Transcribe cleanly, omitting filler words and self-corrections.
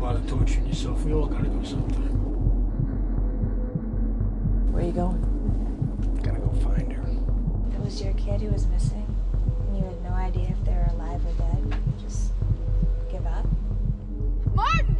bother torturing yourself. We all gotta do something. Where are you going? Gotta go find her. It was your kid who was missing, and you had no idea if they were alive or dead. You just give up? Martin!